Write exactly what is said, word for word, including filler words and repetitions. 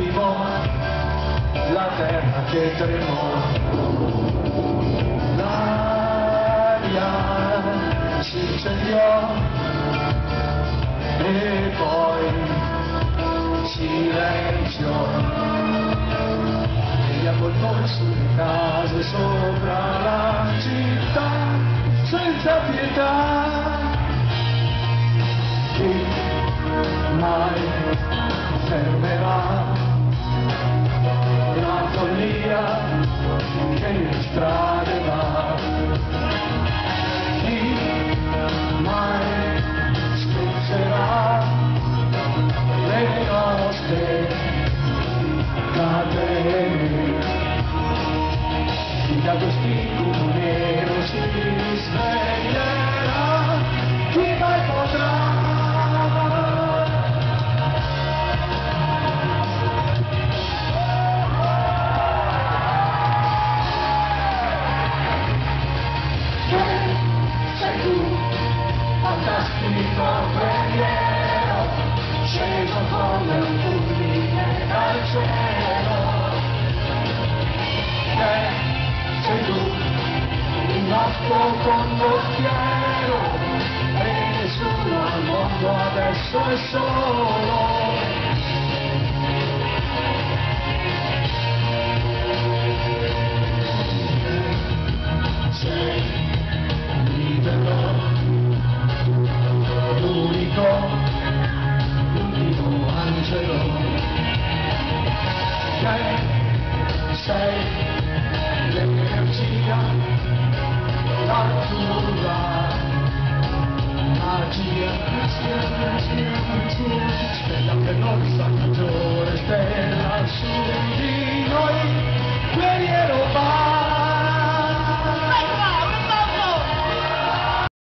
attimo la terra che tremò, l'aria si incendiò e poi silenzio, e gli avvoltoi sulle case sopra la città senza pietà. Chi mai fermerà la follia che in strade va? Chi mai spezzerà le nostre catene? Chi da quest'incubo nero si sveglierà? Chi mai potrà? Fantastico guerriero, sceso come un fulmine dal cielo, che sei tu, il nostro condottiero, e nessuno al mondo adesso è solo. Sei libero, l'unico, l'unico angelo, che sei l'energia, la tua magia, magia, magia, magia, spera che non sa